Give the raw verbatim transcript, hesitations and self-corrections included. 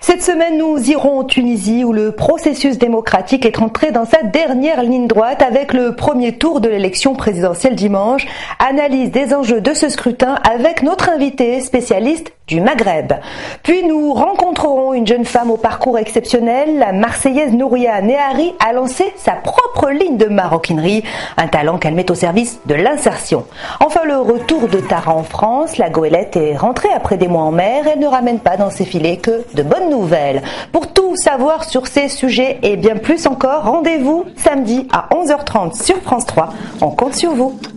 Cette semaine, nous irons en Tunisie où le processus démocratique est entré dans sa dernière ligne droite avec le premier tour de l'élection présidentielle dimanche. Analyse des enjeux de ce scrutin avec notre invité spécialiste du Maghreb. Puis nous rencontrerons une jeune femme au parcours exceptionnel. La Marseillaise Nouria Nehari a lancé sa propre ligne de maroquinerie, un talent qu'elle met au service de l'insertion. Enfin, le retour de Tara en France. La goélette est rentrée après des mois en mer. Elle ne ramène pas dans ses filets que de bonnes nouvelles. Pour tout savoir sur ces sujets et bien plus encore, rendez-vous samedi à onze heures trente sur France trois. On compte sur vous.